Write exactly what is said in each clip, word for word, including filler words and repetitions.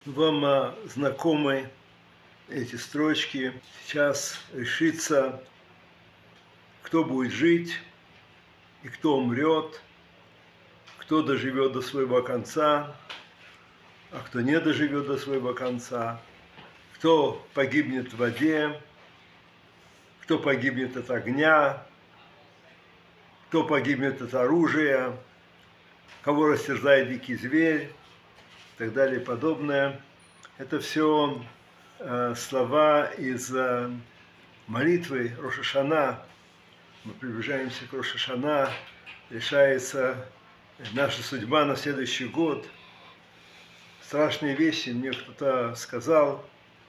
Вам а, знакомы эти строчки. Сейчас решится, кто будет жить и кто умрет, кто доживет до своего конца, а кто не доживет до своего конца, кто погибнет в воде, кто погибнет от огня, кто погибнет от оружия, кого растерзает дикий зверь и так далее и подобное. Это все э, слова из э, молитвы Рош ха-Шана. Мы приближаемся к Рош ха-Шана, решается наша судьба на следующий год. Страшные вещи. Мне кто-то сказал,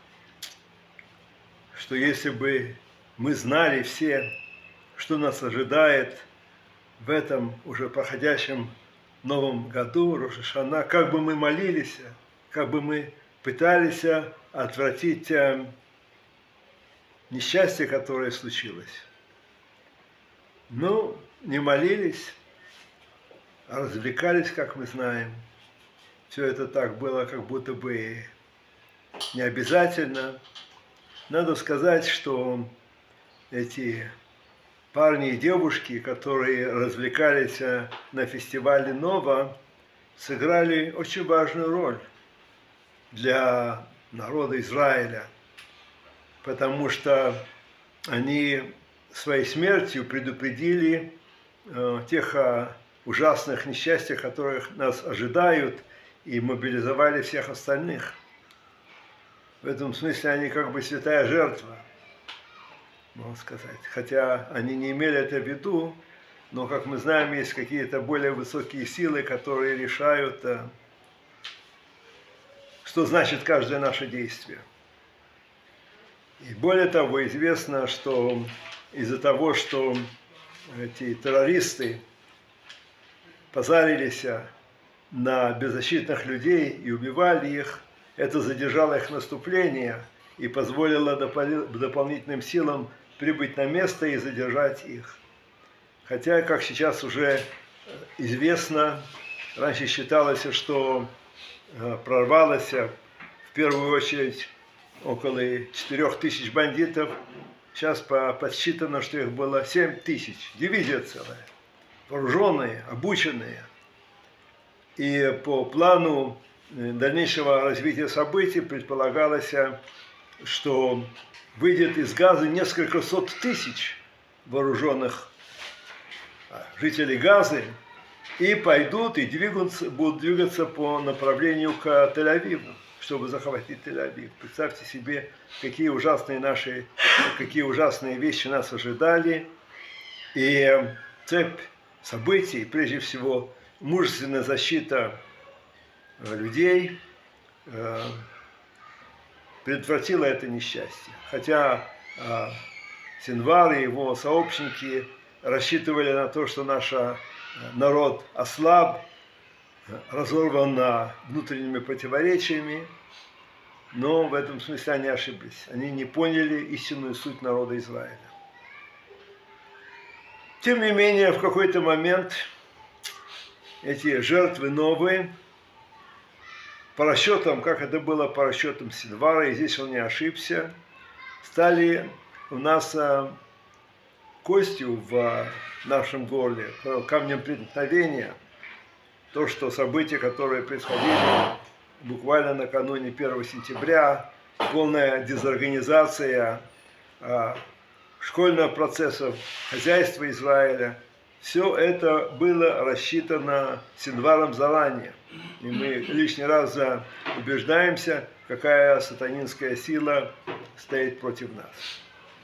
что если бы мы знали все, что нас ожидает в этом уже проходящем новом году, Рош ха-Шана, как бы мы молились, как бы мы пытались отвратить несчастье, которое случилось. Ну, не молились, а развлекались, как мы знаем. Все это так было, как будто бы не обязательно. Надо сказать, что эти парни и девушки, которые развлекались на фестивале Нова, сыграли очень важную роль для народа Израиля, потому что они своей смертью предупредили э, тех э, ужасных несчастьях, которых нас ожидают, и мобилизовали всех остальных. В этом смысле они как бы святая жертва, можно сказать. Хотя они не имели это в виду, но, как мы знаем, есть какие-то более высокие силы, которые решают, э, что значит каждое наше действие. И более того, известно, что из-за того, что эти террористы позарились на беззащитных людей и убивали их, это задержало их наступление и позволило дополнительным силам прибыть на место и задержать их. Хотя, как сейчас уже известно, раньше считалось, что прорвалось в первую очередь около четырёх тысяч бандитов. Сейчас подсчитано, что их было семь тысяч. Дивизия целая. Вооруженные, обученные. И по плану дальнейшего развития событий предполагалось, что выйдет из Газы несколько сот тысяч вооруженных жителей Газы и пойдут и двигаться, будут двигаться по направлению к Тель-Авиву, чтобы захватить Тель-Авив. Представьте себе, какие ужасные наши, какие ужасные вещи нас ожидали. И цепь событий, прежде всего, мужественная защита людей, предотвратила это несчастье. Хотя Синвар и его сообщники рассчитывали на то, что наш народ ослаб, разорван внутренними противоречиями, но в этом смысле они ошиблись. Они не поняли истинную суть народа Израиля. Тем не менее, в какой-то момент эти жертвы новые, по расчетам, как это было по расчетам Синвара, и здесь он не ошибся, стали у нас костью в нашем горле, камнем преткновения. То, что события, которые происходили буквально накануне первого сентября, полная дезорганизация школьного процесса, хозяйства Израиля, все это было рассчитано Синваром заранее. И мы лишний раз убеждаемся, какая сатанинская сила стоит против нас.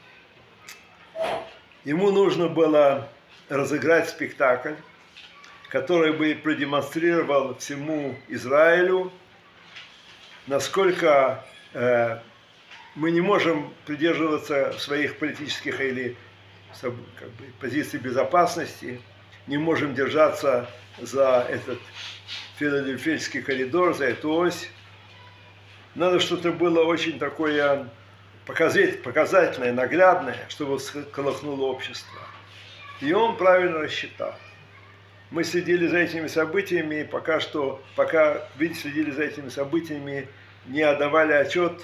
Ему нужно было разыграть спектакль, который бы продемонстрировал всему Израилю, насколько э, мы не можем придерживаться своих политических или как бы, позиций безопасности, не можем держаться за этот филадельфийский коридор, за эту ось. Надо что-то было очень такое показательное, наглядное, чтобы всколыхнуло общество. И он правильно рассчитал. Мы следили за этими событиями, и пока что, пока, видите, следили за этими событиями не отдавали отчет,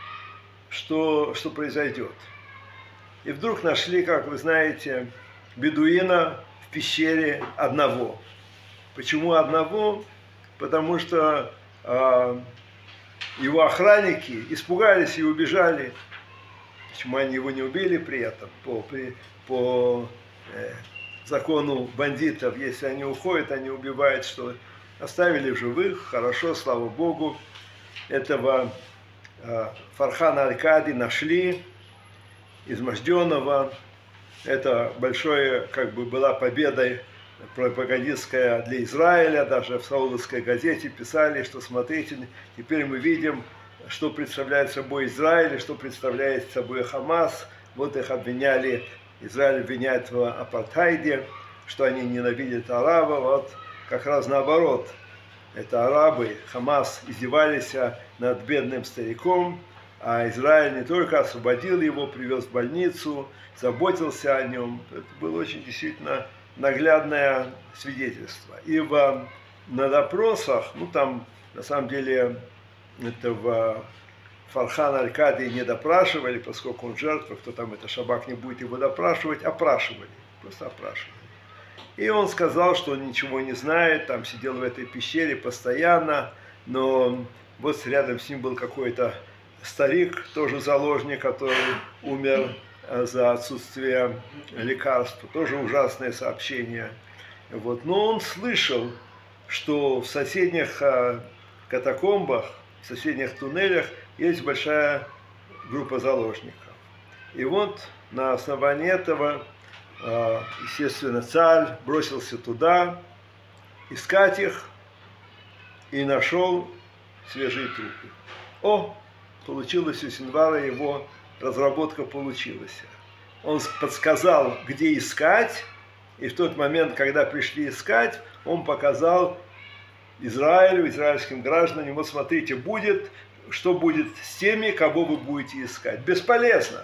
что, что произойдет. И вдруг нашли, как вы знаете, бедуина в пещере одного. Почему одного? Потому что э, его охранники испугались и убежали. Почему они его не убили при этом? По, при, по э, закону бандитов, если они уходят, они убивают, что оставили в живых, хорошо, слава Богу. Этого э, Фархана Аль-Кади нашли, изможденного. Это большое, как бы, была победа пропагандистская для Израиля. Даже в саудовской газете писали, что смотрите, теперь мы видим, что представляет собой Израиль, что представляет собой Хамас. Вот их обвиняли, Израиль обвиняет в апартхайде, что они ненавидят арабов. Вот как раз наоборот. Это арабы, Хамас, издевались над бедным стариком, а Израиль не только освободил его, привез в больницу, заботился о нем. Это было очень действительно наглядное свидетельство. И в, на допросах, ну там на самом деле этого Фархана Аль-Кади не допрашивали, поскольку он жертва, кто там это Шабак не будет его допрашивать, опрашивали, просто опрашивали. И он сказал, что он ничего не знает, там сидел в этой пещере постоянно, но вот рядом с ним был какой-то старик, тоже заложник, который умер за отсутствие лекарств, тоже ужасное сообщение. Вот. Но он слышал, что в соседних катакомбах, в соседних туннелях есть большая группа заложников. И вот на основании этого, естественно, царь бросился туда искать их и нашел свежие трупы. О, получилось у Синвара, его разработка получилась. Он подсказал, где искать, и в тот момент, когда пришли искать, он показал Израилю, израильским гражданам: вот смотрите, будет, что будет с теми, кого вы будете искать. Бесполезно.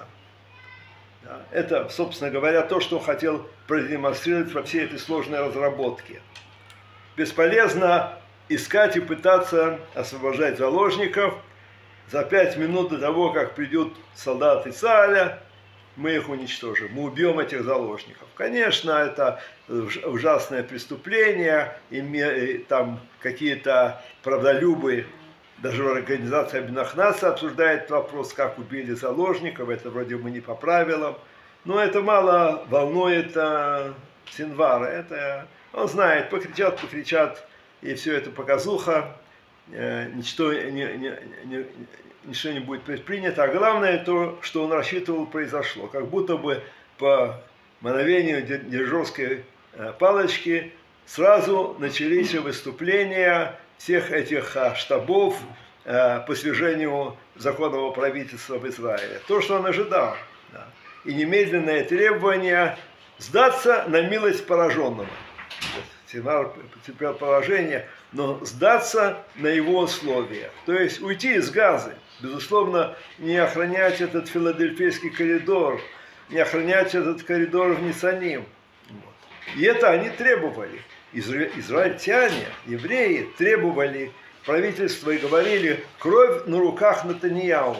Это, собственно говоря, то, что он хотел продемонстрировать во всей этой сложной разработке. Бесполезно искать и пытаться освобождать заложников. За пять минут до того, как придут солдаты царя, мы их уничтожим, мы убьем этих заложников. Конечно, это ужасное преступление, и там какие-то правдолюбы, даже Организация Объединенных Наций обсуждает вопрос, как убили заложников, это вроде бы не по правилам, но это мало волнует а, Синвара, это, он знает, покричат, покричат, и все это показуха, э, ничто, не, не, не, ничто не будет предпринято, а главное то, что он рассчитывал, произошло, как будто бы по мановению дирижерской э, палочки сразу начались выступления всех этих а, штабов а, по свержению законного правительства в Израиле. То, что он ожидал. Да. И немедленное требование сдаться на милость пораженного. Синвар потерпел поражение, но сдаться на его условия. То есть уйти из Газы. Безусловно, не охранять этот филадельфийский коридор, не охранять этот коридор в Ницаним. Вот. И это они требовали. Израильтяне, евреи требовали правительства и говорили: кровь на руках Нетаньяху.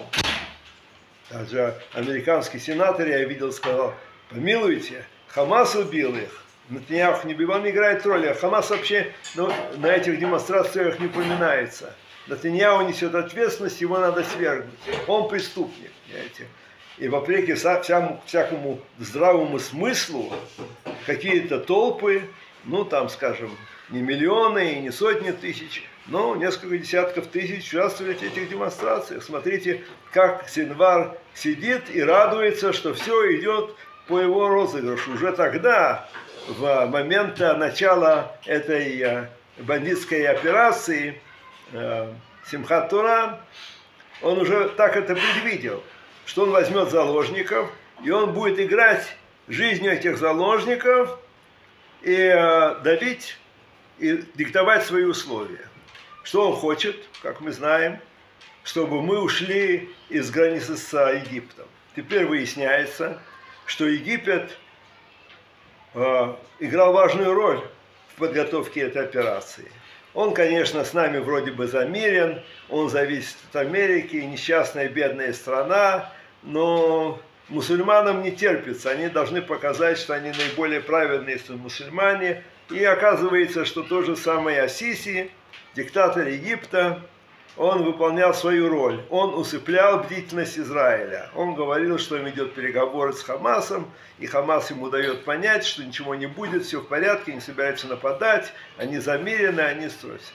Даже американский сенатор, я видел, сказал: помилуйте, Хамас убил их. Нетаньяху не убил, он не играет роли. А Хамас вообще, ну, на этих демонстрациях не упоминается. Нетаньяху несет ответственность, его надо свергнуть. Он преступник, понимаете. И вопреки всякому, всякому здравому смыслу, какие-то толпы, ну, там, скажем, не миллионы и не сотни тысяч, но несколько десятков тысяч участвовали в этих демонстрациях. Смотрите, как Синвар сидит и радуется, что все идет по его розыгрышу. Уже тогда, в момент начала этой бандитской операции Симхат Тора, он уже так это предвидел, что он возьмет заложников, и он будет играть жизнью этих заложников, и э, давить, и диктовать свои условия. Что он хочет, как мы знаем, чтобы мы ушли из границы с Египтом. Теперь выясняется, что Египет э, играл важную роль в подготовке этой операции. Он, конечно, с нами вроде бы замерен, он зависит от Америки, несчастная бедная страна, но мусульманам не терпится, они должны показать, что они наиболее праведные мусульмане. И оказывается, что то же самое Асиси, диктатор Египта, он выполнял свою роль. Он усыплял бдительность Израиля. Он говорил, что он ведет переговоры с Хамасом, и Хамас ему дает понять, что ничего не будет, все в порядке, не собираются нападать, они замерены, они строятся.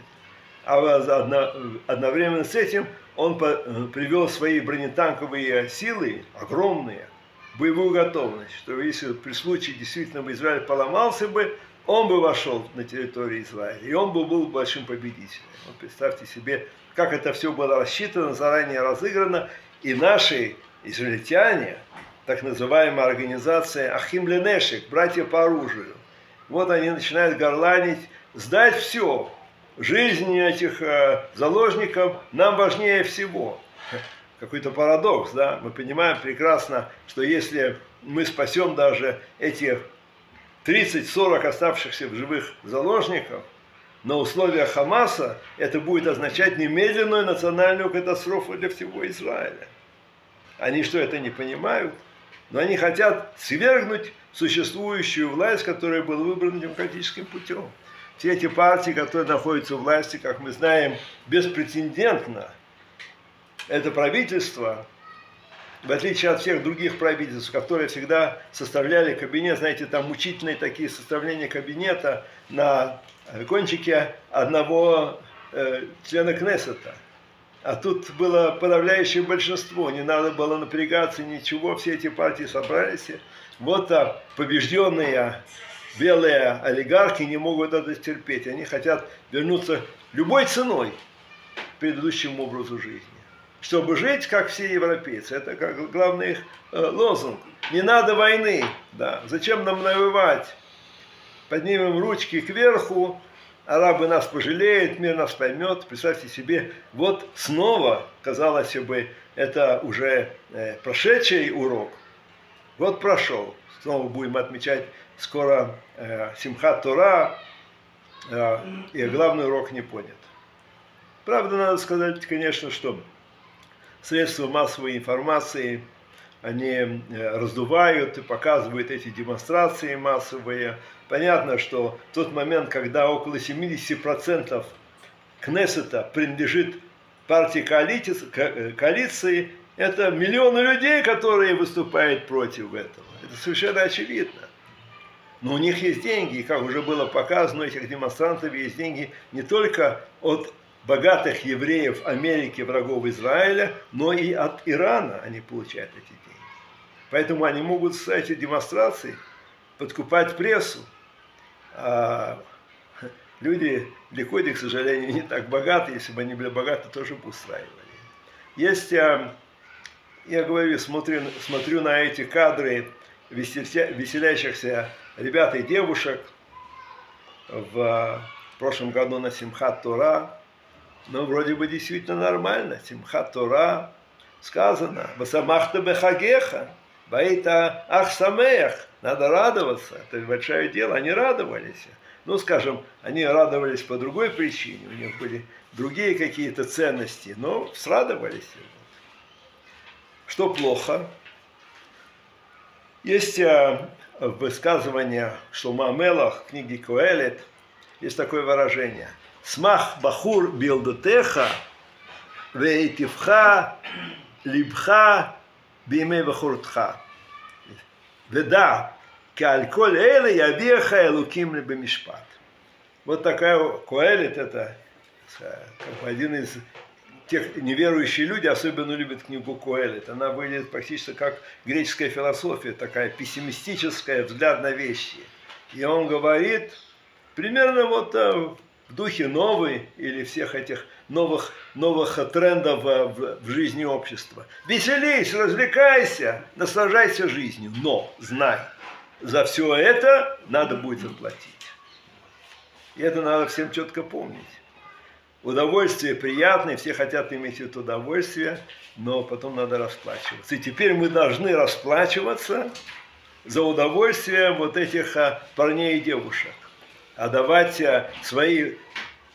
А одновременно с этим он привел свои бронетанковые силы, огромные, в боевую готовность, что если при случае действительно бы Израиль поломался бы, он бы вошел на территорию Израиля, и он бы был большим победителем. Вот представьте себе, как это все было рассчитано, заранее разыграно, и наши израильтяне, так называемая организация Ахим Ленешек, братья по оружию, вот они начинают горланить, сдать все, жизнь этих э, заложников нам важнее всего. Какой-то парадокс, да? Мы понимаем прекрасно, что если мы спасем даже этих тридцать-сорок оставшихся в живых заложников, на условиях Хамаса это будет означать немедленную национальную катастрофу для всего Израиля. Они что, это не понимают? Но они хотят свергнуть существующую власть, которая была выбрана демократическим путем. Все эти партии, которые находятся в власти, как мы знаем, беспрецедентно. Это правительство, в отличие от всех других правительств, которые всегда составляли кабинет, знаете, там мучительные такие составления кабинета на кончике одного э, члена Кнессета. А тут было подавляющее большинство, не надо было напрягаться, ничего, все эти партии собрались. Вот а, побежденные белые олигархи не могут это терпеть, они хотят вернуться любой ценой к предыдущему образу жизни. Чтобы жить, как все европейцы. Это как главный их э, лозунг. Не надо войны. Да. Зачем нам навоевать? Поднимем ручки кверху, арабы нас пожалеют, мир нас поймет. Представьте себе, вот снова, казалось бы, это уже э, прошедший урок. Вот прошел. Снова будем отмечать скоро э, Симхат Тора, э, и главный урок не понят. Правда, надо сказать, конечно, что средства массовой информации, они раздувают и показывают эти демонстрации массовые. Понятно, что в тот момент, когда около семидесяти процентов Кнессета принадлежит партии коалиции, коалиции, это миллионы людей, которые выступают против этого. Это совершенно очевидно. Но у них есть деньги, и как уже было показано, у этих демонстрантов есть деньги не только от богатых евреев Америки, врагов Израиля, но и от Ирана они получают эти деньги. Поэтому они могут с этих демонстраций подкупать прессу. А люди Ликуди, к сожалению, не так богаты. Если бы они были богаты, тоже бы устраивали. Есть, я говорю, смотрю, смотрю на эти кадры веселящихся ребят и девушек в прошлом году на Симхат Тора. Но вроде бы действительно нормально. Симхат Тора сказано. Басамахта бехагеха. Баита ахсамех. Надо радоваться. Это большое дело. Они радовались. Ну, скажем, они радовались по другой причине. У них были другие какие-то ценности. Но срадовались. Что плохо? Есть высказывание Шломо ха-Мелех в книге Коэлет. Есть такое выражение. Смах бахур билдотеха, вейтивха либха биме бахуртха. Веда, кальколь эле ябеха элуким лебемишпат. Вот такая Коэлет, это как один из тех неверующих людей, особенно любят книгу Коэлет. Она выглядит практически как греческая философия, такая пессимистическая, взгляд на вещи. И он говорит примерно вот в духе новой или всех этих новых, новых трендов в, в жизни общества. Веселись, развлекайся, наслаждайся жизнью, но знай, за все это надо будет заплатить. И это надо всем четко помнить. Удовольствие приятное, все хотят иметь это удовольствие, но потом надо расплачиваться. И теперь мы должны расплачиваться за удовольствие вот этих парней и девушек. Отдавать свои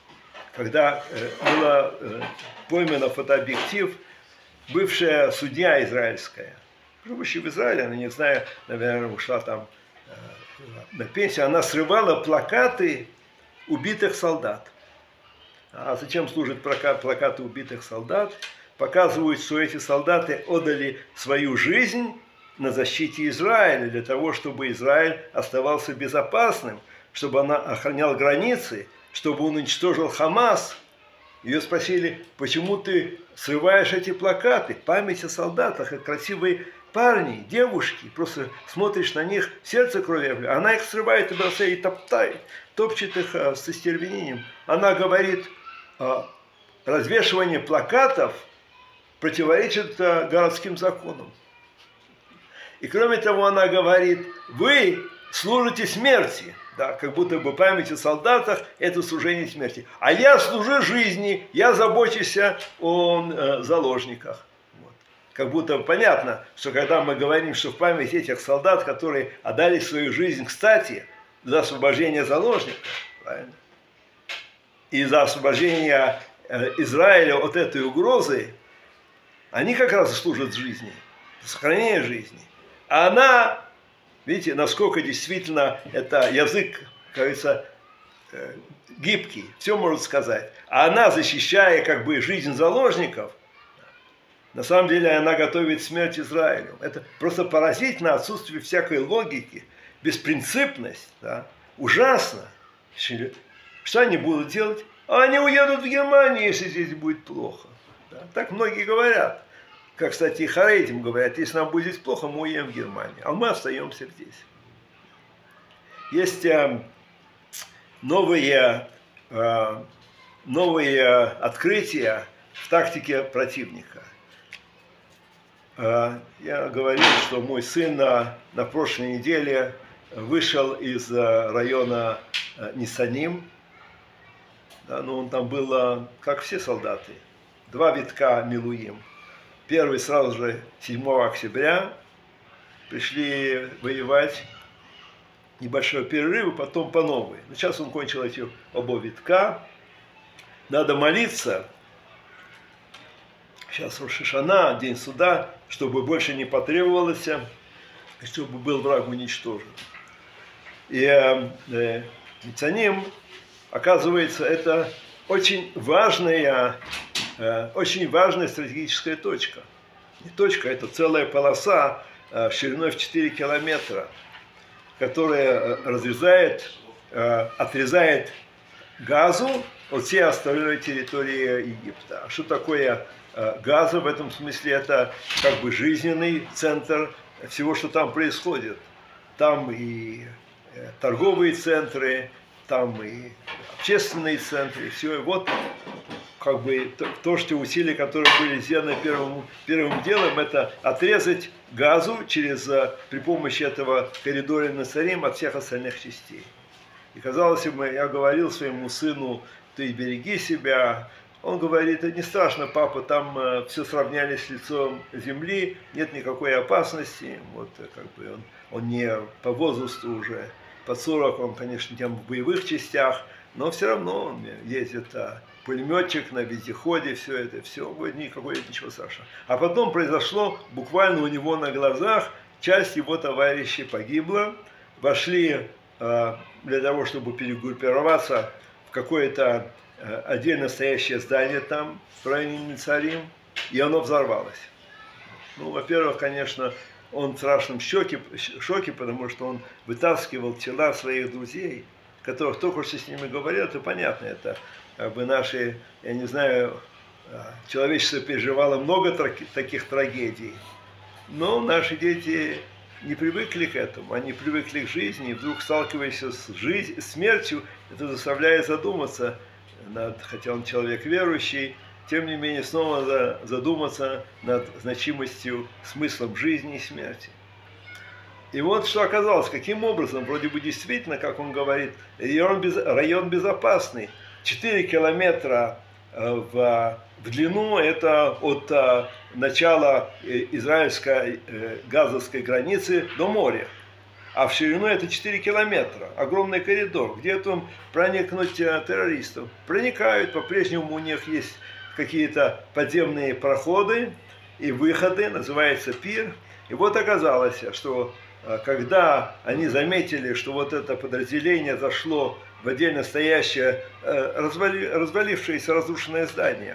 когда была поймана фотообъектив бывшая судья израильская, живущая в Израиле, она, не знаю, наверное, ушла там на пенсию, она срывала плакаты убитых солдат. А зачем служат плакаты убитых солдат? Показывают, что эти солдаты отдали свою жизнь на защите Израиля, для того, чтобы Израиль оставался безопасным, чтобы он охранял границы, чтобы он уничтожил Хамас. Ее спросили, почему ты срываешь эти плакаты? Память о солдатах, это красивые парни, девушки, просто смотришь на них, сердце крови. Она их срывает и бросает, и топтает, топчет их а, с остервенением. Она говорит, а, развешивание плакатов противоречит а, городским законам. И кроме того, она говорит, вы служите смерти. Да, как будто бы память о солдатах – это служение смерти. А я служу жизни, я забочусь о э, заложниках. Вот. Как будто понятно, что когда мы говорим, что в память этих солдат, которые отдали свою жизнь, кстати, за освобождение заложников, правильно? И за освобождение э, Израиля от этой угрозы, они как раз служат жизни, сохранение жизни. А она... Видите, насколько действительно это язык, как говорится, гибкий, все может сказать. А она, защищая как бы жизнь заложников, на самом деле она готовит смерть Израилю. Это просто поразительно отсутствие всякой логики, беспринципность, да? Ужасно. Что они будут делать? Они уедут в Германию, если здесь будет плохо. Да? Так многие говорят. Как, кстати, и Харедим говорят, если нам будет плохо, мы уедем в Германию, а мы остаемся здесь. Есть э, новые, э, новые открытия в тактике противника. Э, я говорил, что мой сын на, на прошлой неделе вышел из э, района э, Нисаним. Да, ну, он там был, э, как все солдаты, два витка Милуим. Первый сразу же седьмого октября пришли воевать, небольшой перерыв, и потом по новой. Но сейчас он кончил эти оба витка. Надо молиться, сейчас Рош ха-Шана, день суда, чтобы больше не потребовалось, чтобы был враг уничтожен. И э, Нисаним, оказывается, это очень важная, очень важная стратегическая точка. Не точка, это целая полоса шириной в четыре километра, которая разрезает, отрезает Газу от всей остальной территории Египта. А что такое Газа в этом смысле? Это как бы жизненный центр всего, что там происходит. Там и торговые центры, там и общественные центры, все. И вот как бы то, то, что усилия, которые были сделаны первым, первым делом, это отрезать Газу через, при помощи этого коридора Нацарим от всех остальных частей. И казалось бы, я говорил своему сыну, ты береги себя. Он говорит, это не страшно, папа, там э, все сравняли с лицом земли, нет никакой опасности. Вот как бы он, он не по возрасту уже, под сорок, он, конечно, там в боевых частях, но все равно он ездит, а, пулеметчик на вездеходе, все это, все, вот никакой ничего страшного. А потом произошло, буквально у него на глазах, часть его товарищей погибла, вошли э, для того, чтобы перегруппироваться в какое-то э, отдельно стоящее здание там, в районе Нацарим, и оно взорвалось. Ну, во-первых, конечно, он в страшном шоке, шоке, потому что он вытаскивал тела своих друзей, которых только что с ними говорил, это понятно, это как бы наши, я не знаю, человечество переживало много таких трагедий, но наши дети не привыкли к этому, они привыкли к жизни, и вдруг сталкиваясь с жизнью, смертью, это заставляет задуматься, над, хотя он человек верующий, тем не менее снова задуматься над значимостью, смыслом жизни и смерти. И вот что оказалось, каким образом, вроде бы действительно, как он говорит, район, без, район безопасный, четыре километра в, в длину, это от начала израильской газовской границы до моря. а в ширину это четыре километра. Огромный коридор, где там проникнуть террористов. Проникают, по-прежнему у них есть какие-то подземные проходы и выходы, называется пир. И вот оказалось, что когда они заметили, что вот это подразделение зашло в отдельно стоящее, развали, развалившееся разрушенное здание,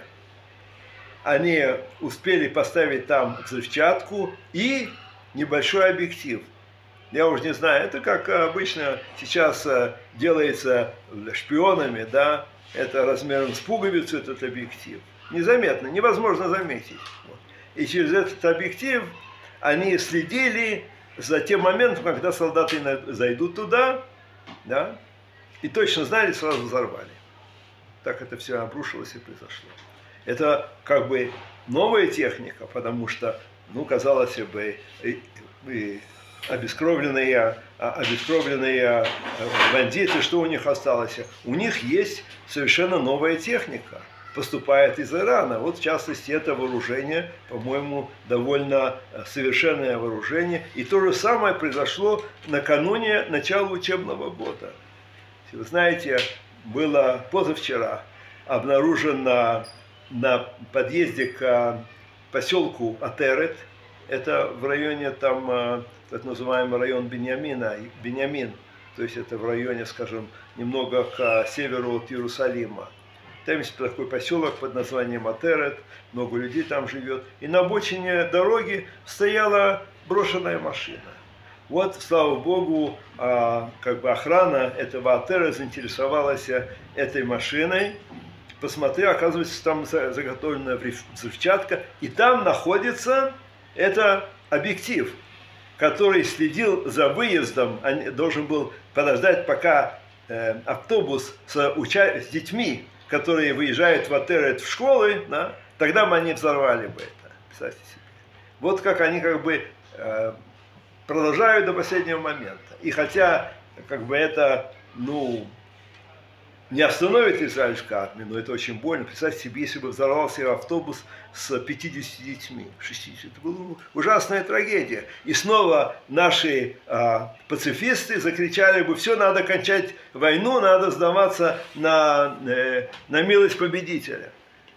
они успели поставить там взрывчатку и небольшой объектив. Я уже не знаю, это как обычно сейчас делается шпионами, да, это размером с пуговицу этот объектив. Незаметно, невозможно заметить. И через этот объектив они следили за тем моментом, когда солдаты зайдут туда, да, и точно знали, сразу взорвали. Так это все обрушилось и произошло. Это как бы новая техника, потому что, ну, казалось бы, и, и обескровленные, обескровленные бандиты, что у них осталось? У них есть совершенно новая техника, поступает из Ирана. Вот в частности это вооружение, по-моему, довольно совершенное вооружение. И то же самое произошло накануне начала учебного года. Вы знаете, было позавчера обнаружено на подъезде к поселку Атерет, это в районе там, так называемый район Беньямина, Беньямин, то есть это в районе, скажем, немного к северу от Иерусалима. Там есть такой поселок под названием Атерет, много людей там живет. И на обочине дороги стояла брошенная машина. Вот, слава Богу, как бы охрана этого Атера заинтересовалась этой машиной. Посмотрел, оказывается, там заготовлена взрывчатка, и там находится это объектив, который следил за выездом, должен был подождать, пока автобус с, уча... с детьми, которые выезжают в Атерет в школы, да, тогда бы они взорвали бы это. Представьте себе. Вот как они как бы продолжают до последнего момента. И хотя как бы это, ну, не остановит израильскую армию, но это очень больно. Представьте себе, если бы взорвался автобус с пятьюдесятью детьми, шестьюдесятью. Это была ужасная трагедия. И снова наши а, пацифисты закричали бы: все, надо кончать войну, надо сдаваться на, э, на милость победителя.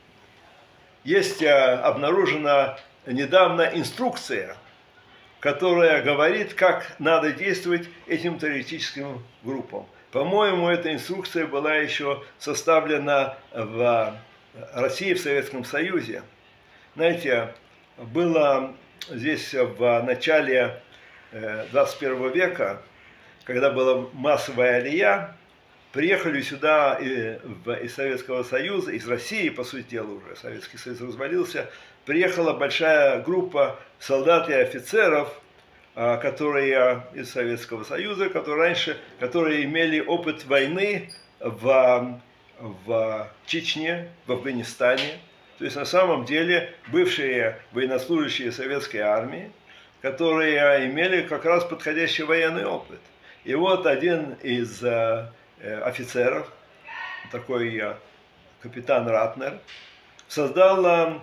Есть а, обнаружена недавно инструкция, которая говорит, как надо действовать этим террористическим группам. По-моему, эта инструкция была еще составлена в России, в Советском Союзе. Знаете, было здесь в начале двадцать первого века, когда была массовая алия, приехали сюда из Советского Союза, из России, по сути дела, уже Советский Союз развалился, приехала большая группа солдат и офицеров, которые из Советского Союза, которые раньше, которые имели опыт войны в, в Чечне, в Афганистане. То есть на самом деле бывшие военнослужащие советской армии, которые имели как раз подходящий военный опыт. И вот один из офицеров, такой капитан Ратнер, создал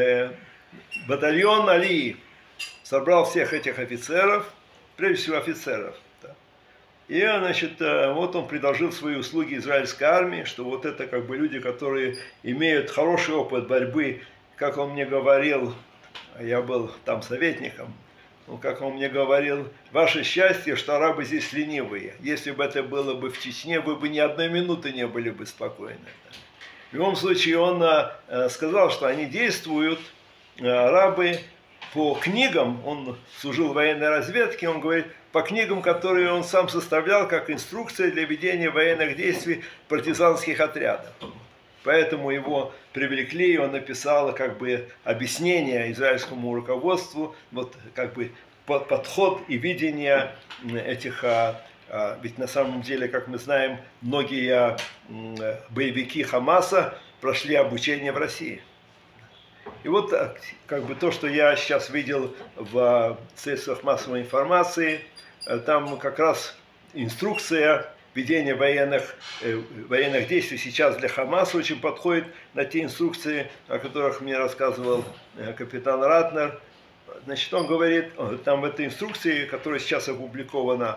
батальон Алии. Собрал всех этих офицеров, прежде всего офицеров. Да. И, значит, вот он предложил свои услуги израильской армии, что вот это как бы люди, которые имеют хороший опыт борьбы, как он мне говорил, я был там советником, ну, как он мне говорил, ваше счастье, что арабы здесь ленивые. Если бы это было бы в Чечне, вы бы ни одной минуты не были бы спокойны. Да. В любом случае, он сказал, что они действуют, арабы, по книгам, он служил в военной разведке, он говорит, по книгам, которые он сам составлял, как инструкция для ведения военных действий партизанских отрядов. Поэтому его привлекли, и он написал как бы объяснение израильскому руководству, вот как бы подход и видение этих, ведь на самом деле, как мы знаем, многие боевики Хамаса прошли обучение в России. И вот как бы то, что я сейчас видел в средствах массовой информации, там как раз инструкция ведения военных, военных действий сейчас для Хамаса очень подходит на те инструкции, о которых мне рассказывал капитан Ратнер. значит, он говорит, там в этой инструкции, которая сейчас опубликована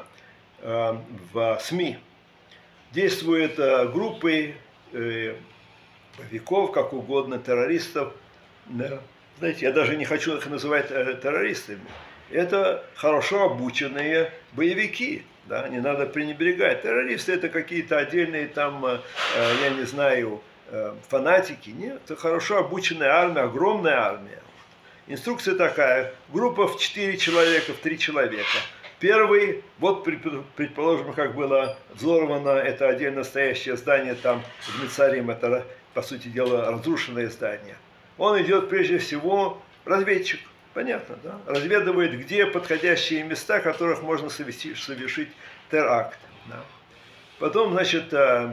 в СМИ, действуют группы боевиков, как угодно, террористов. Знаете, я даже не хочу их называть террористами. Это хорошо обученные боевики. Да, не надо пренебрегать. Террористы это какие-то отдельные там, я не знаю, фанатики. Нет, это хорошо обученная армия, огромная армия. Инструкция такая. Группа в четыре человека, в три человека. Первый, вот предположим, как было взорвано это отдельно стоящее здание там в Мицарим, это, по сути дела, разрушенное здание. Он идет прежде всего разведчик. Понятно, да? Разведывает, где подходящие места, в которых можно совершить, совершить теракт. Да? Потом, значит,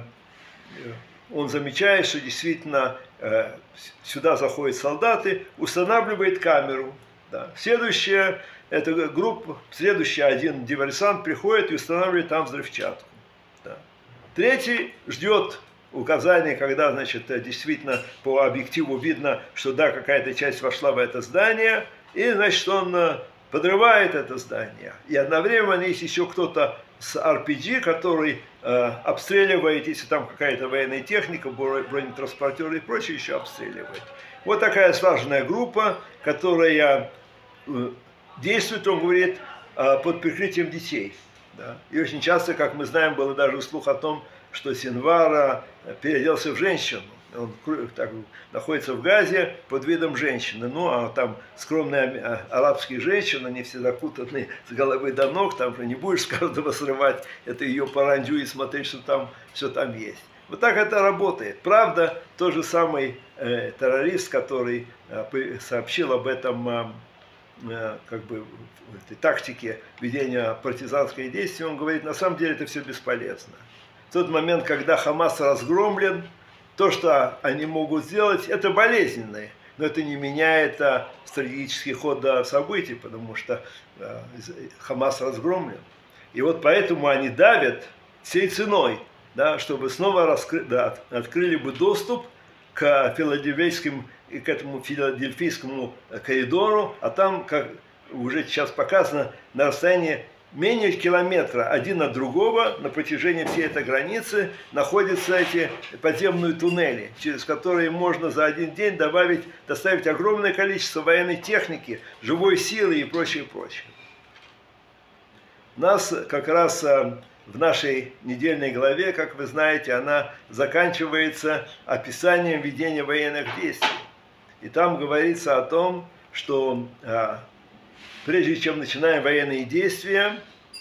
он замечает, что действительно сюда заходят солдаты, устанавливает камеру. Да? Следующая, эта группа, следующий один диверсант приходит и устанавливает там взрывчатку. Да? Третий ждет указания, когда, значит, действительно по объективу видно, что да, какая-то часть вошла в это здание, и, значит, он подрывает это здание. И одновременно есть еще кто-то с ар пи джи, который э, обстреливает, если там какая-то военная техника, бронетранспортеры и прочее, еще обстреливает. Вот такая слаженная группа, которая э, действует, он говорит, э, под прикрытием детей. Да? И очень часто, как мы знаем, был даже слух о том, что Синвара переоделся в женщину. Он так, находится в Газе под видом женщины. Ну, а там скромные арабские женщины, они все закутаны с головы до ног, там же не будешь с каждого срывать это ее паранджу и смотреть, что там все там есть. Вот так это работает. Правда, тот же самый э, террорист, который э, сообщил об этом, э, как бы, в этой тактике ведения партизанской действия, он говорит, на самом деле это все бесполезно. В тот момент, когда Хамас разгромлен, то, что они могут сделать, это болезненно, но это не меняет а, стратегический ход а, событий, потому что а, Хамас разгромлен. И вот поэтому они давят всей ценой, да, чтобы снова раскры... да, открыли бы доступ к филадельфийскому, к этому филадельфийскому коридору, а там, как уже сейчас показано, на расстоянии менее километра один от другого на протяжении всей этой границы находятся эти подземные туннели, через которые можно за один день добавить, доставить огромное количество военной техники, живой силы и прочее, прочее. У нас как раз в нашей недельной главе, как вы знаете, она заканчивается описанием ведения военных действий. И там говорится о том, что прежде чем начинаем военные действия,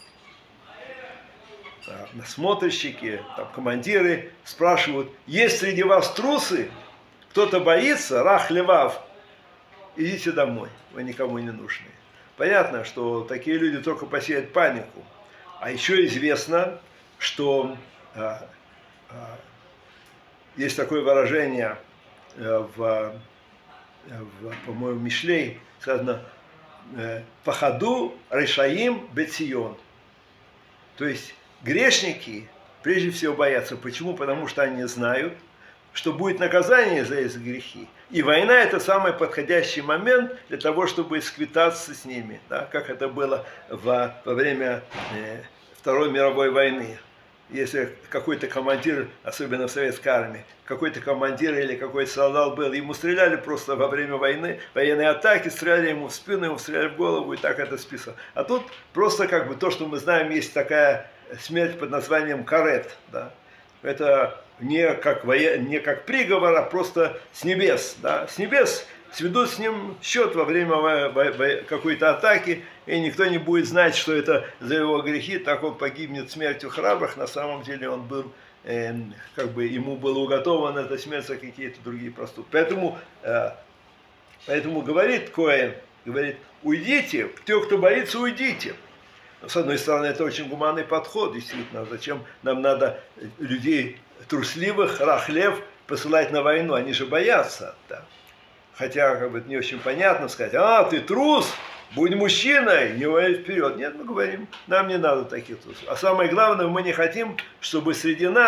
насмотрщики, там, командиры спрашивают, есть среди вас трусы? Кто-то боится? Рах левав. Идите домой, вы никому не нужны. Понятно, что такие люди только посеют панику. А еще известно, что а, а, есть такое выражение в, в по-моему, Мишлей, сказано, «Пахаду решаим бецион». То есть грешники прежде всего боятся. Почему? Потому что они знают, что будет наказание за эти грехи. И война – это самый подходящий момент для того, чтобы сквитаться с ними. Да? Как это было во, во время э, Второй мировой войны. Если какой-то командир, особенно в советской армии, какой-то командир или какой-то солдат был, ему стреляли просто во время войны, военной атаки, стреляли ему в спину, ему стреляли в голову, и так это списано. А тут просто как бы то, что мы знаем, есть такая смерть под названием карет. Да? Это не как, воен... не как приговор, а просто с небес. Да? С небес сведут с ним счет во время какой-то атаки, и никто не будет знать, что это за его грехи, так он погибнет смертью храбрых. На самом деле он был, э, как бы ему было уготовано эта смерть за какие-то другие проступки. Поэтому, э, поэтому говорит Коэн, говорит, уйдите, те, кто боится, уйдите. С одной стороны, это очень гуманный подход, действительно. Зачем нам надо людей трусливых, рахлев посылать на войну? Они же боятся. Да. Хотя, как бы, не очень понятно сказать, а, ты трус, будь мужчиной, не воюй вперед. Нет, мы говорим, нам не надо таких трусов. А самое главное, мы не хотим, чтобы среди нас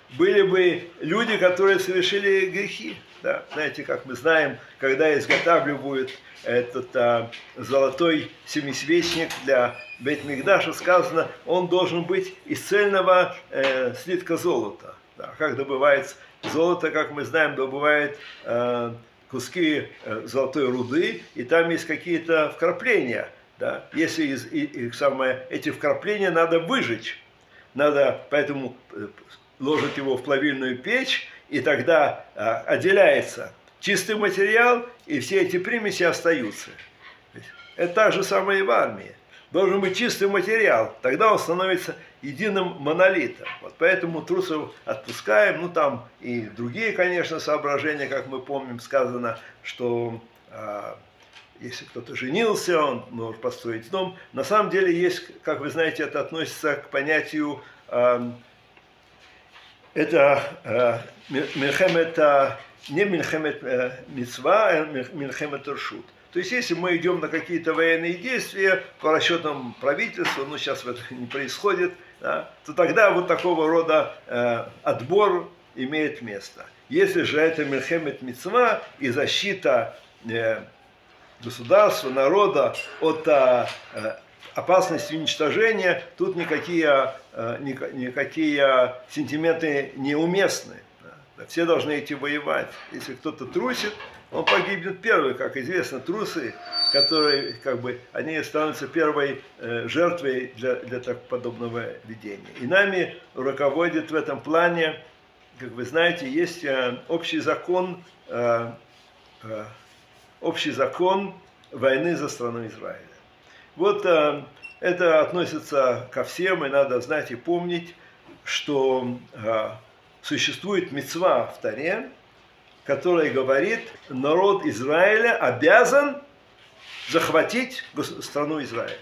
были бы люди, которые совершили грехи. Да? Знаете, как мы знаем, когда изготавливают этот а, золотой семисвечник для Бейт-Микдаша, сказано, он должен быть из цельного э, слитка золота. Да? Как добывается золото, как мы знаем, добывает э, куски э, золотой руды, и там есть какие-то вкрапления. Да? Если из, и, и, самое, эти вкрапления надо выжечь, надо поэтому ложить его в плавильную печь, и тогда а, отделяется чистый материал, и все эти примеси остаются. Это так же самое и в армии. Должен быть чистый материал, тогда он становится единым монолитом. Вот поэтому трусов отпускаем, ну там и другие, конечно, соображения, как мы помним, сказано, что а, если кто-то женился, он может построить дом. На самом деле есть, как вы знаете, это относится к понятию а, это а, мильхемет, не мильхемет мицва, а мильхемет ршут. То есть, если мы идем на какие-то военные действия по расчетам правительства, ну, сейчас это не происходит, да, то тогда вот такого рода э, отбор имеет место. Если же это мильхемет мицва и защита э, государства, народа от э, опасности уничтожения, тут никакие, э, никакие сентименты неуместны. Да. Все должны идти воевать. Если кто-то трусит, он погибнет первый, как известно, трусы, которые, как бы, они становятся первой э, жертвой для, для так подобного ведения. И нами руководит в этом плане, как вы знаете, есть э, общий закон, э, э, общий закон войны за страну Израиля. Вот э, это относится ко всем, и надо знать и помнить, что э, существует мицва в Торе, который говорит, народ Израиля обязан захватить страну Израиля.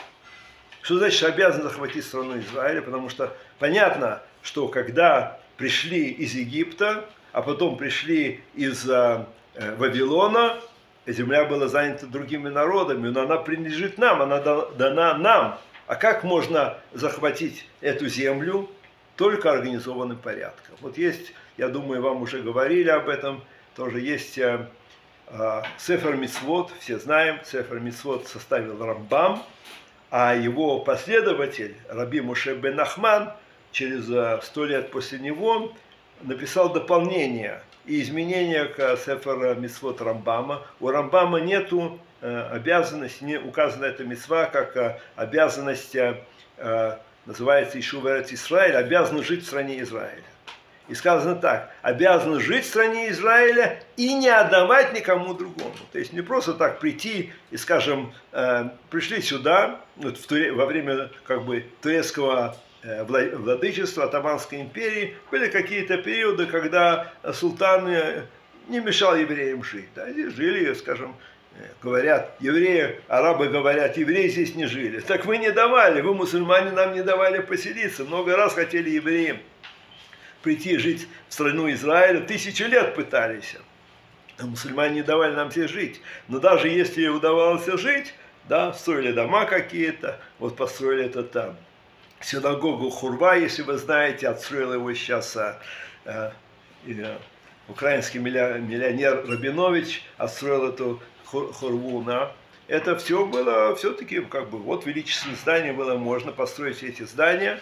Что значит обязан захватить страну Израиля? Потому что понятно, что когда пришли из Египта, а потом пришли из э, Вавилона, земля была занята другими народами, но она принадлежит нам, она дана нам. А как можно захватить эту землю? Только организованным порядком. Вот есть, я думаю, вам уже говорили об этом, тоже есть э, э, Сефер Мицвот, все знаем, Сефер Мицвот составил Рамбам, а его последователь, Раби Моше бен Нахман, через э, сто лет после него написал дополнение и изменения к Сефер Мицвот Рамбама. У Рамбама нету э, обязанности, не указана эта мицва как э, обязанность э, называется Ишув Эрец Исраэль, обязан жить в стране Израиля. И сказано так, обязан жить в стране Израиля и не отдавать никому другому. То есть не просто так прийти и, скажем, э, пришли сюда, вот в Туре, во время как бы турецкого э, владычества, Отоманской империи, были какие-то периоды, когда султан не мешал евреям жить. Да, здесь жили, скажем, говорят, евреи, арабы говорят, евреи здесь не жили. Так вы не давали, вы, мусульмане, нам не давали поселиться. Много раз хотели евреям прийти жить в страну Израиля, тысячи лет пытались. А мусульмане не давали нам здесь жить. Но даже если удавалось жить, да, строили дома какие-то, вот построили это там. Синагогу Хурва, если вы знаете, отстроил его сейчас а, а, а, украинский миллионер Рабинович, отстроил эту Хурву, да. Это все было все-таки, как бы, вот величественное здание было, можно построить все эти здания,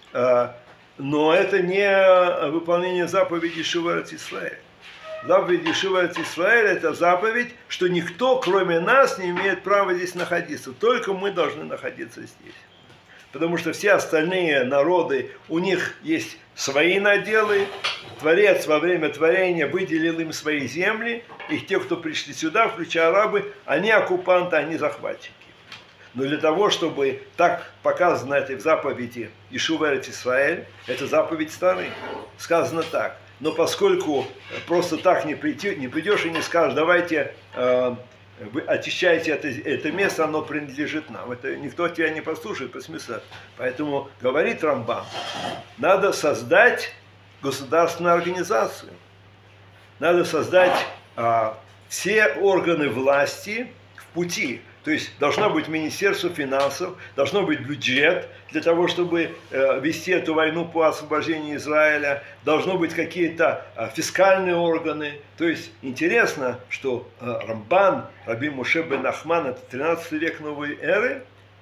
но это не выполнение заповеди Ишув Эрец Исраэль. Заповедь Ишув Эрец Исраэль – это заповедь, что никто, кроме нас, не имеет права здесь находиться, только мы должны находиться здесь. Потому что все остальные народы, у них есть свои наделы. Творец во время творения выделил им свои земли. И те, кто пришли сюда, включая арабы, они оккупанты, они захватчики. Но для того, чтобы так показано это в заповеди Ишув Эрец Исраэль, это заповедь Торы. Сказано так. Но поскольку просто так не, прийти, не придешь и не скажешь, давайте... Э, вы очищаете это, это место, оно принадлежит нам. Это никто тебя не послушает по смыслу. Поэтому говорит Рамбам, надо создать государственную организацию. Надо создать а, все органы власти в пути. То есть должно быть Министерство финансов, должно быть бюджет для того, чтобы э, вести эту войну по освобождению Израиля, должно быть какие-то э, фискальные органы. То есть интересно, что э, Рамбан, Раби Моше бен Нахман, это тринадцатый век новой эры,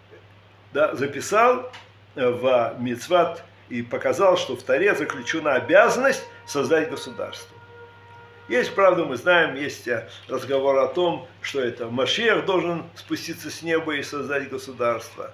да, записал э, в Мицват и показал, что в Торе заключена обязанность создать государство. Есть, правда, мы знаем, есть разговор о том, что это Машиах должен спуститься с неба и создать государство.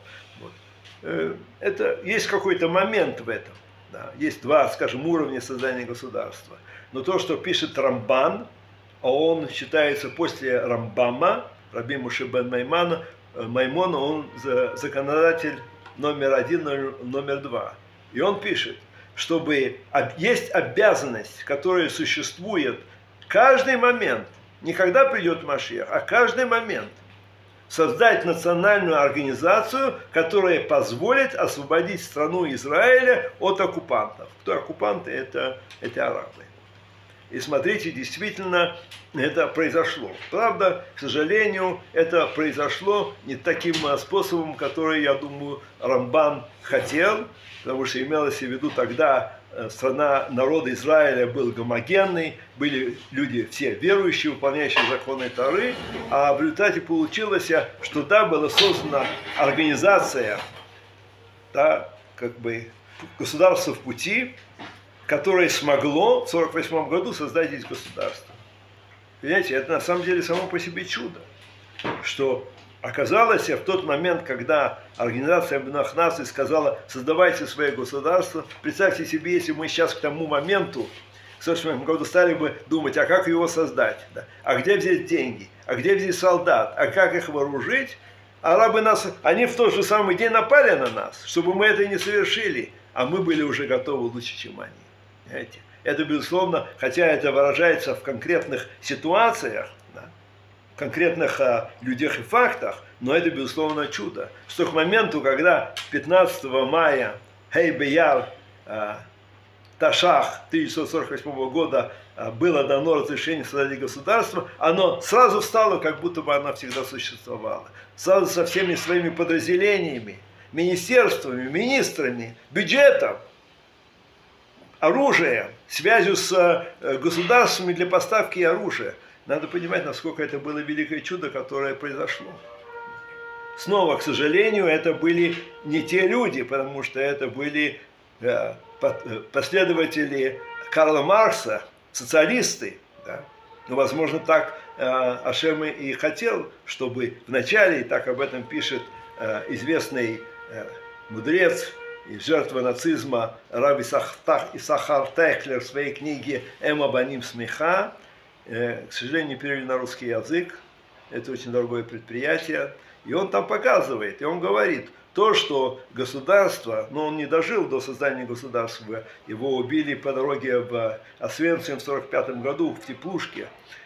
Вот. Это, есть какой-то момент в этом. Да. Есть два, скажем, уровня создания государства. Но то, что пишет Рамбан, а он считается после Рамбама, Раби Моше бен Маймана, Маймона, он законодатель номер один, номер два. И он пишет, чтобы есть обязанность, которая существует каждый момент, не когда придет Машиах, а каждый момент, создать национальную организацию, которая позволит освободить страну Израиля от оккупантов. Кто оккупанты? Это, это арабы. И смотрите, действительно, это произошло. Правда, к сожалению, это произошло не таким способом, который, я думаю, Рамбан хотел, потому что имелось в виду тогда страна, народ Израиля был гомогенный, были люди все верующие, выполняющие законы Торы, а в результате получилось, что да, была создана организация, да, как бы государство в пути, которое смогло в сорок восьмом году создать здесь государство. Понимаете, это на самом деле само по себе чудо, что оказалось, в тот момент, когда организация Объединенных Наций сказала, создавайте свое государство, представьте себе, если мы сейчас к тому моменту, в сорок восьмом году стали бы думать, а как его создать, да? А где взять деньги, а где взять солдат, а как их вооружить, арабы нас, они в тот же самый день напали на нас, чтобы мы это не совершили, а мы были уже готовы лучше, чем они. Понимаете? Это, безусловно, хотя это выражается в конкретных ситуациях, да, в конкретных а, людях и фактах, но это, безусловно, чудо. Что к моменту, когда пятнадцатого мая Хей Беяр а, Ташах тысяча девятьсот сорок восьмого года а, было дано разрешение создать государство, оно сразу встало, как будто бы оно всегда существовало. Сразу со всеми своими подразделениями, министерствами, министрами, бюджетом, оружием, связью с государствами для поставки оружия. Надо понимать, насколько это было великое чудо, которое произошло. Снова, к сожалению, это были не те люди, потому что это были последователи Карла Маркса, социалисты. Да? Но, возможно, так Ашем и хотел, чтобы вначале, и так об этом пишет известный мудрец и жертва нацизма Раби Исахар Техлер в своей книге «Эм Абаним Смеха», к сожалению, не перевели на русский язык, это очень дорогое предприятие, и он там показывает, и он говорит, то, что государство, но он не дожил до создания государства, его убили по дороге в Освенцим в сорок пятом году в Теплушке,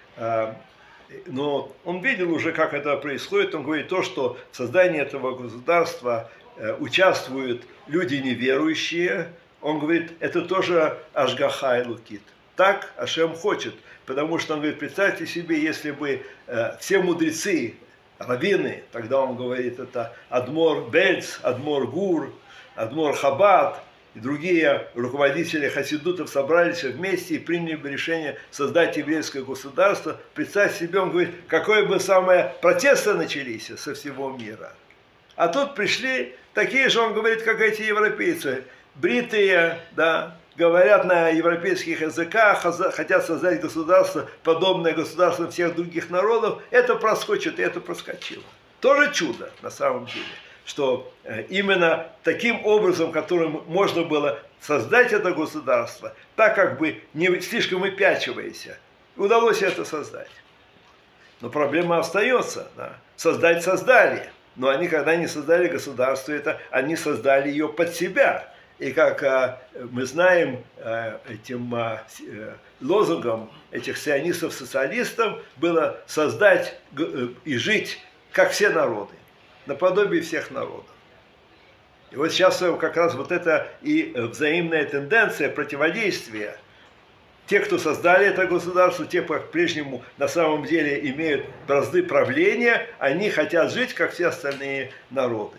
но он видел уже, как это происходит, он говорит то, что в создании этого государства участвуют люди неверующие, он говорит, это тоже Ашгаха Элокит. Так Ашем хочет, потому что он говорит, представьте себе, если бы э, все мудрецы, раввины, тогда он говорит, это Адмор Бельц, Адмор Гур, Адмор Хабад и другие руководители хасидутов собрались вместе и приняли бы решение создать еврейское государство. Представьте себе, он говорит, какое бы самое протесты начались со всего мира. А тут пришли такие же, он говорит, как эти европейцы, бритые, да, говорят на европейских языках, хотят создать государство, подобное государствам всех других народов, это проскочит, и это проскочило. Тоже чудо, на самом деле, что именно таким образом, которым можно было создать это государство, так как бы не слишком выпячиваясь, удалось это создать. Но проблема остается, да. Создать создали. Но они, когда не создали государство, это они создали ее под себя. И как а, мы знаем, а, этим а, лозунгом этих сионистов-социалистов было создать и жить, как все народы, наподобие всех народов. И вот сейчас как раз вот это и взаимная тенденция противодействия те, кто создали это государство, те по-прежнему на самом деле имеют бразды правления, они хотят жить, как все остальные народы.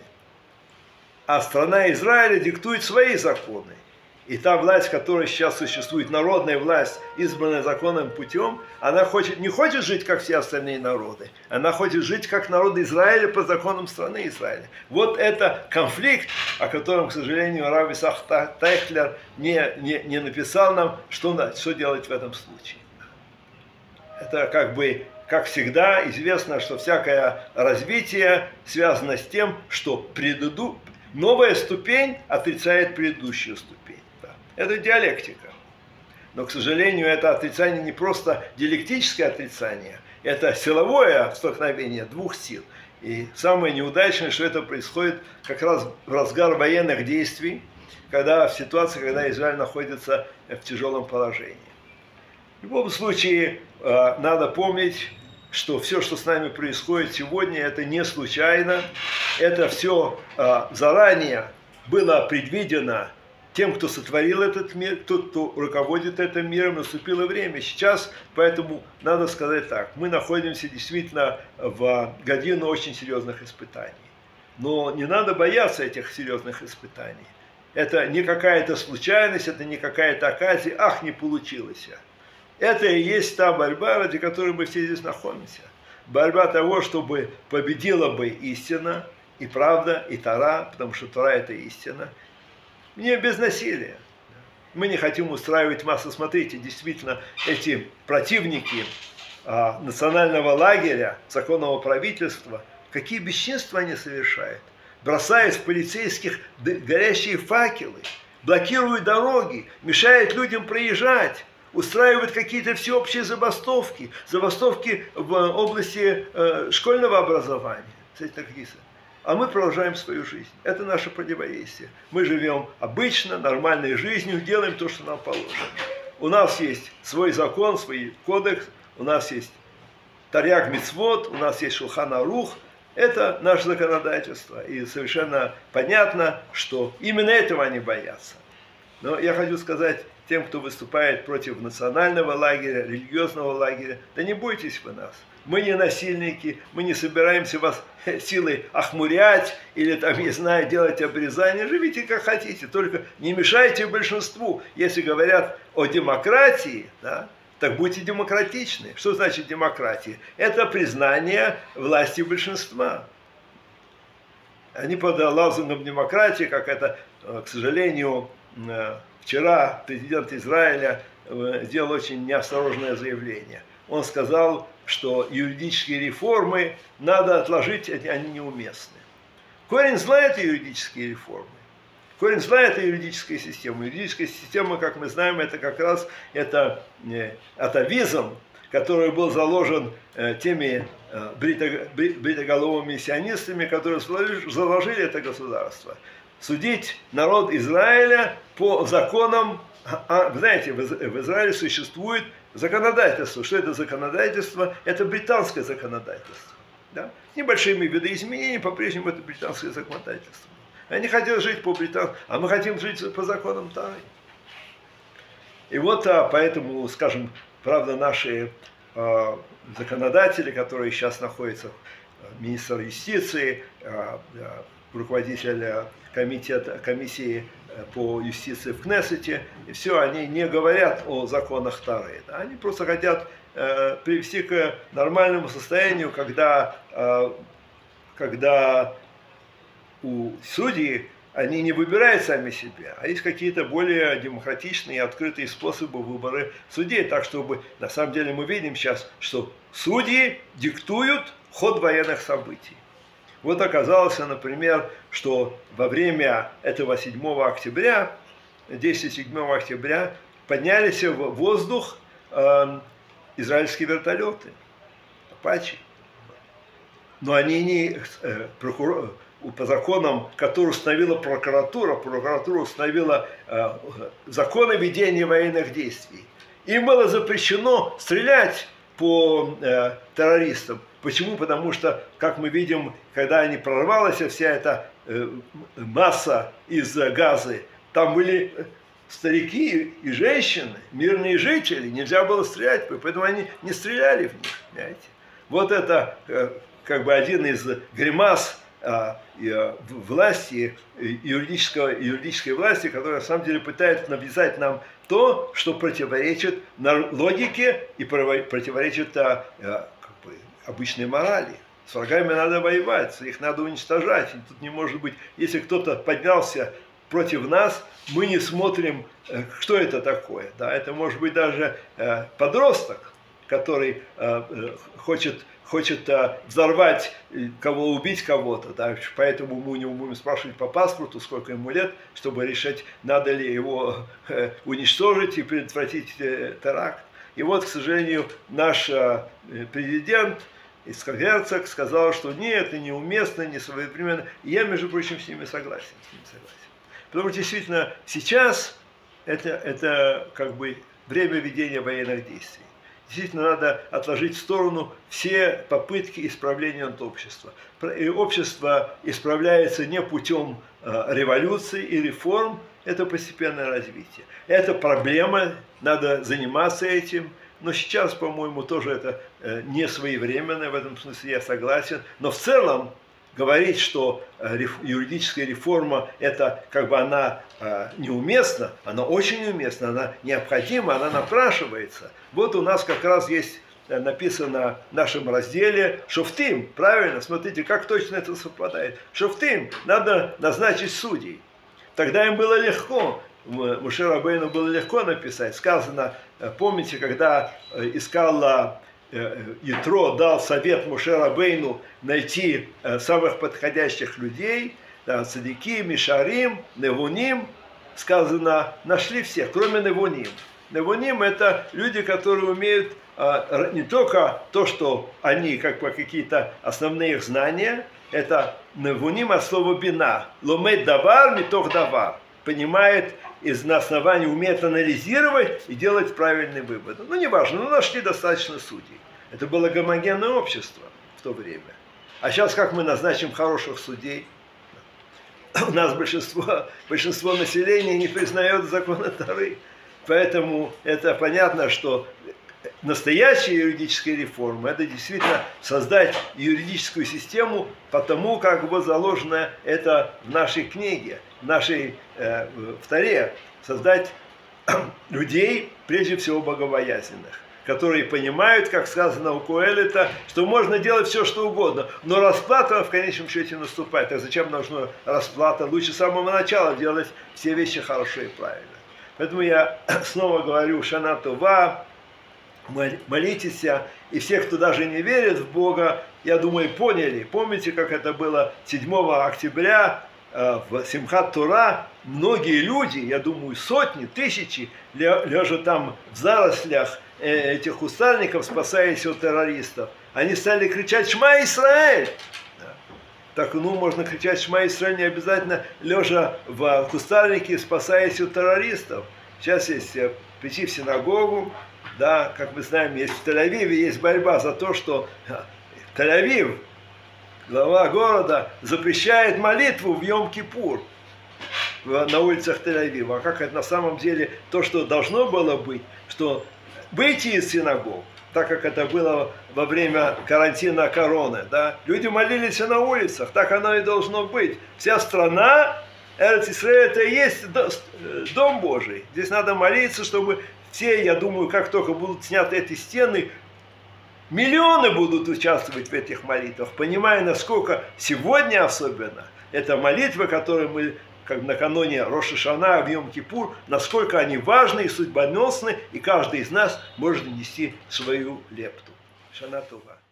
А страна Израиля диктует свои законы. И та власть, которая сейчас существует, народная власть, избранная законным путем, она хочет, не хочет жить, как все остальные народы. Она хочет жить, как народ Израиля по законам страны Израиля. Вот это конфликт, о котором, к сожалению, рав Исаак Тайхлер не, не, не написал нам, что, что делать в этом случае. Это как бы, как всегда, известно, что всякое развитие связано с тем, что предыду... новая ступень отрицает предыдущую ступень. Это диалектика. Но, к сожалению, это отрицание не просто диалектическое отрицание, это силовое столкновение двух сил. И самое неудачное, что это происходит как раз в разгар военных действий, когда в ситуации, когда Израиль находится в тяжелом положении. В любом случае, надо помнить, что все, что с нами происходит сегодня, это не случайно, это все заранее было предвидено тем, кто сотворил этот мир, тот, кто руководит этим миром, наступило время. Сейчас, поэтому надо сказать так, мы находимся действительно в годину очень серьезных испытаний. Но не надо бояться этих серьезных испытаний. Это не какая-то случайность, это не какая-то оказия, ах, не получилось. Это и есть та борьба, ради которой мы все здесь находимся. Борьба того, чтобы победила бы истина, и правда, и Тора, потому что Тора – это истина. Не без насилия. Мы не хотим устраивать массу. Смотрите, действительно, эти противники а, национального лагеря, законного правительства, какие бесчинства они совершают. Бросают в полицейских горящие факелы, блокируют дороги, мешают людям проезжать, устраивают какие-то всеобщие забастовки, забастовки в области э, школьного образования. А мы продолжаем свою жизнь. Это наше противодействие. Мы живем обычно, нормальной жизнью, делаем то, что нам положено. У нас есть свой закон, свой кодекс, у нас есть Тарьяг Мицвот, у нас есть Шулхан Арух. Это наше законодательство. И совершенно понятно, что именно этого они боятся. Но я хочу сказать тем, кто выступает против национального лагеря, религиозного лагеря, да не бойтесь вы нас. Мы не насильники, мы не собираемся вас силой охмурять или, там, не знаю, делать обрезание. Живите как хотите, только не мешайте большинству. Если говорят о демократии, да, так будьте демократичны. Что значит демократия? Это признание власти большинства. Они под лозунгом демократии, как это, к сожалению, вчера президент Израиля сделал очень неосторожное заявление. Он сказал, что юридические реформы надо отложить, они неуместны. Корень зла – это юридические реформы. Корень зла – это юридическая система. Юридическая система, как мы знаем, это как раз это атавизм, который был заложен теми бритоголовыми сионистами, которые заложили это государство. Судить народ Израиля по законам. А, вы знаете, в Израиле существует законодательство. Что это законодательство? Это британское законодательство. Да? С небольшими видоизменениями, по-прежнему это британское законодательство. Они хотят жить по британскому, а мы хотим жить по законам Торы. И вот а, поэтому, скажем, правда, наши а, законодатели, которые сейчас находятся, министр юстиции, а, а, руководитель комитета, комиссии по юстиции в Кнессете, и все, они не говорят о законах Торы. Да? Они просто хотят э, привести к нормальному состоянию, когда, э, когда у судей они не выбирают сами себя, а есть какие-то более демократичные и открытые способы выбора судей. Так, чтобы на самом деле мы видим сейчас, что судьи диктуют ход военных событий. Вот оказалось, например, что во время этого седьмого октября, действия седьмого октября, поднялись в воздух э, израильские вертолеты, Апачи. Но они не э, прокурор, по законам, которые установила прокуратура, прокуратура установила э, законы ведения военных действий. Им было запрещено стрелять по э, террористам. Почему? Потому что, как мы видим, когда они прорвалась, вся эта э, масса из Газы, там были старики и женщины, мирные жители, нельзя было стрелять, поэтому они не стреляли в них, понимаете? Вот это как бы один из гримас власти, юридического, юридической власти, которая на самом деле пытается навязать нам то, что противоречит логике и противоречит как бы, обычной морали. С врагами надо воевать, их надо уничтожать. И тут не может быть, если кто-то поднялся против нас, мы не смотрим, что это такое. Да? Это может быть даже подросток, который хочет, хочет взорвать, кого убить кого-то. Да? Поэтому мы у него будем спрашивать по паспорту, сколько ему лет, чтобы решить, надо ли его уничтожить и предотвратить теракт. И вот, к сожалению, наш президент Герцог сказал, что нет, это неуместно, не своевременно. И я, между прочим, с ними согласен. С ними согласен. Потому что действительно сейчас это, это как бы время ведения военных действий. Действительно надо отложить в сторону все попытки исправления общества. И общество исправляется не путем революции и реформ, это постепенное развитие. Это проблема, надо заниматься этим. Но сейчас, по-моему, тоже это не своевременно, в этом смысле я согласен. Но в целом говорить, что юридическая реформа, это как бы она неуместна, она очень неуместна, она необходима, она напрашивается. Вот у нас как раз есть написано в нашем разделе «Шофтим». Правильно? Смотрите, как точно это совпадает. «Шофтим» надо назначить судей. Тогда им было легко. Моше Рабейну было легко написать. Сказано, помните, когда искал Итро, дал совет Моше Рабейну найти самых подходящих людей, да, цадики, мишарим, невуним, сказано, нашли всех, кроме невуним. Невуним – это люди, которые умеют не только то, что они, как бы какие-то основные их знания, это невуним от слова бина, ломет давар, митох давар, понимает из на основании, умеет анализировать и делать правильные выводы. Ну, неважно, но нашли достаточно судей. Это было гомогенное общество в то время. А сейчас как мы назначим хороших судей? У нас большинство, большинство населения не признает законы Торы. Поэтому это понятно, что настоящая юридическая реформа – это действительно создать юридическую систему по тому, как вот заложено это в нашей книге, в нашей э, в Торе. Создать людей, прежде всего богобоязненных, которые понимают, как сказано у Коэлета, что можно делать все, что угодно, но расплата в конечном счете наступает. А зачем нужна расплата? Лучше с самого начала делать все вещи хорошо и правильно. Поэтому я снова говорю, Шана Това, молитесь, и все, кто даже не верит в Бога, я думаю, поняли. Помните, как это было седьмого октября в Симхат Тора? Многие люди, я думаю, сотни, тысячи, лежа там в зарослях этих кустарников, спасаясь от террористов, они стали кричать «Шма Исраэль!». Так, ну, можно кричать «Шма Исраэль» не обязательно лежа в кустарнике, спасаясь от террористов. Сейчас есть прийти в синагогу, да, как мы знаем, есть в Тель-Авиве есть борьба за то, что Тель-Авив, глава города, запрещает молитву в Йом-Кипур на улицах Тель-Авива. А как это на самом деле то, что должно было быть, что выйти из синагог, так как это было во время карантина короны, да, люди молились на улицах, так оно и должно быть. Вся страна, Эрец-Исраэль, это и есть Дом Божий. Здесь надо молиться, чтобы все, я думаю, как только будут сняты эти стены, миллионы будут участвовать в этих молитвах, понимая, насколько сегодня особенно эта молитва, которую мы как накануне Рош ха-Шана, в Йом-Кипур, насколько они важны и судьбоносны, и каждый из нас может нести свою лепту. Шана Това.